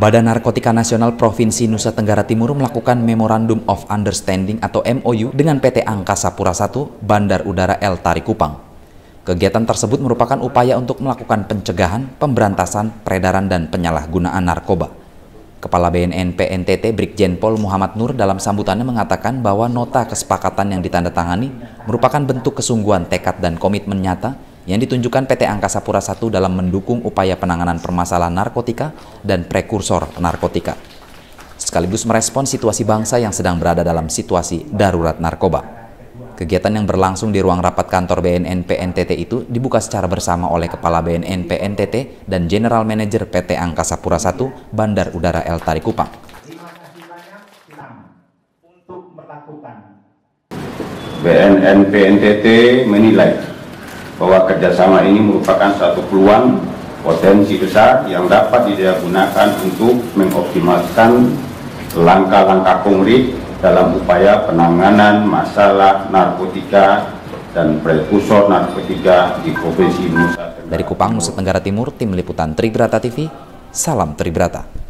Badan Narkotika Nasional Provinsi Nusa Tenggara Timur melakukan Memorandum of Understanding atau MOU dengan PT Angkasa Pura I Bandar Udara El Tari Kupang. Kegiatan tersebut merupakan upaya untuk melakukan pencegahan, pemberantasan, peredaran, dan penyalahgunaan narkoba. Kepala BNNP NTT Brigjen Pol Muhammad Nur dalam sambutannya mengatakan bahwa nota kesepakatan yang ditandatangani merupakan bentuk kesungguhan tekad dan komitmen nyata yang ditunjukkan PT Angkasa Pura I dalam mendukung upaya penanganan permasalahan narkotika dan prekursor narkotika, sekaligus merespons situasi bangsa yang sedang berada dalam situasi darurat narkoba. Kegiatan yang berlangsung di ruang rapat kantor BNNP NTT itu dibuka secara bersama oleh Kepala BNNP NTT dan General Manager PT Angkasa Pura I Bandar Udara El Tari Kupang. BNNP NTT menilai bahwa kerjasama ini merupakan satu peluang potensi besar yang dapat digunakan untuk mengoptimalkan langkah-langkah konkret dalam upaya penanganan masalah narkotika dan prekursor narkotika di Provinsi Nusa Tenggara. Dari Kupang, Nusa Tenggara Timur, Tim Liputan Tribrata TV, salam Tribrata.